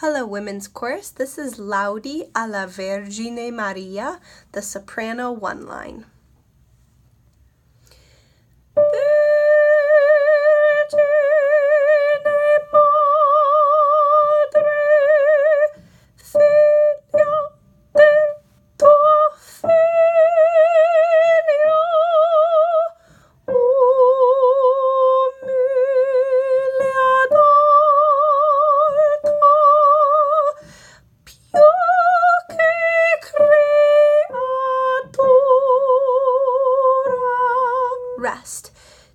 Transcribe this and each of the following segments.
Hello, Women's Chorus. This is Laudi alla Vergine Maria, the soprano one line. Rest.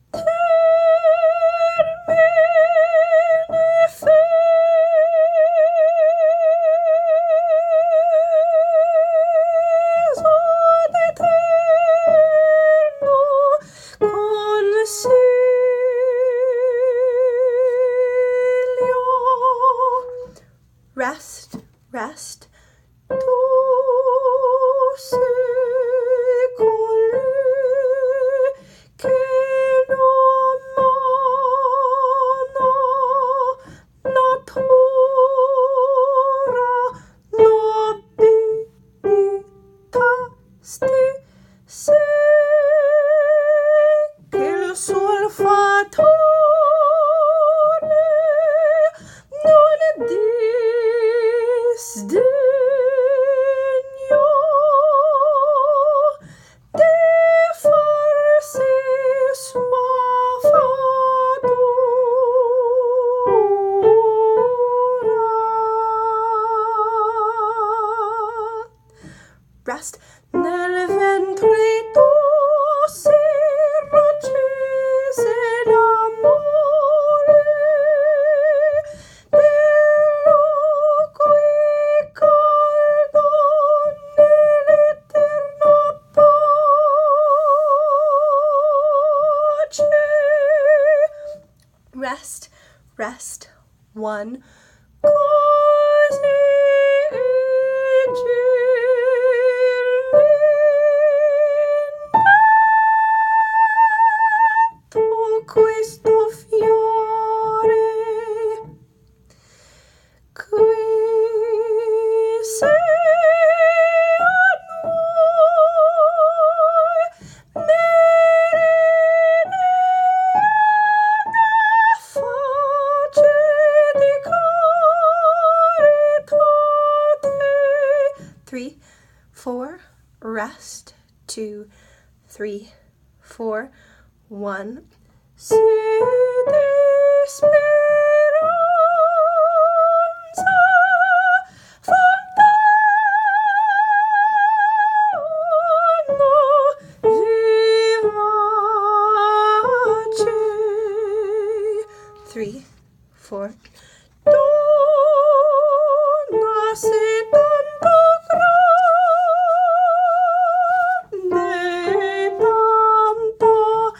Rest, rest. Rest nel ventre tuo si raccese l'amore, però qui caldo nell'eterna pace. Rest, rest, one, così questo fiore qui sei a noi, face di caritate. 3, 4, rest. 2, 3, 4, 1. Si speranza fontana vivace. 3, 4. Donna sei tanto grande, tanto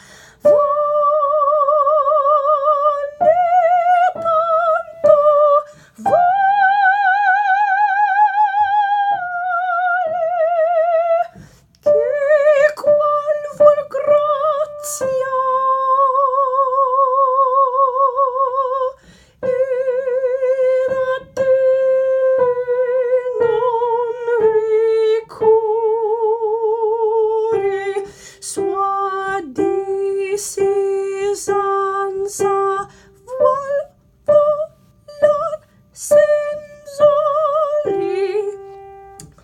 Senza volar senzori.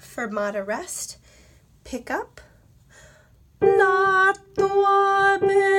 Fermata rest. Pick up. La tua